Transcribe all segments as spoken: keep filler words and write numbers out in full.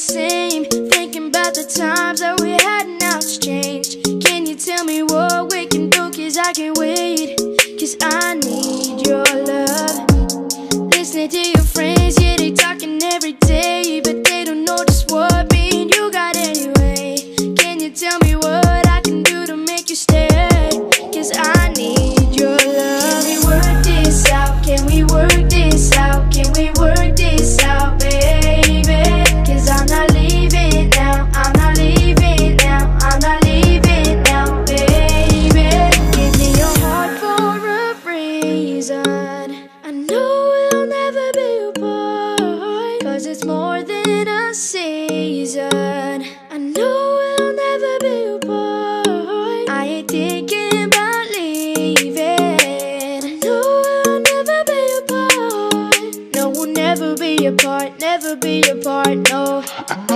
same. Thinking about the times that we had, now it's changed. Can you tell me what we can do? Cause I can't wait. Cause I need your love. Listening to your friends, yeah, they talking every day, but they don't know just what me and you got anyway. Can you tell me what I can do to make you stay? Cause I need your love. Can we work this out? Can we work this out? Can we work this out, baby? Cause I'm not leaving now, I'm not leaving now, I'm not leaving now, baby. Give me your heart for a reason. I know we'll never be apart, cause it's more than a season. I know we'll never be apart. I ain't thinking about leaving. I know we'll never be apart. No, we'll never be apart, never be apart, no.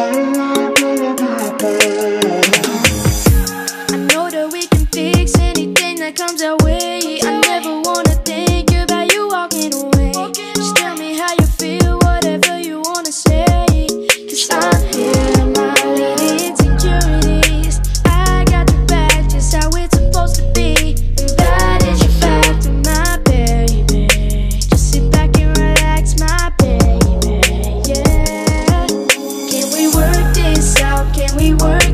I know that we can fix anything that comes our way. I never wanna think about you walking away. Just tell me how you feel, whatever you wanna say. Cause I'm here, my leading insecurities. I got your back, just how it's supposed to be. And that is your fact, my baby. Just sit back and relax, my baby, yeah. Can we work this out? Can we work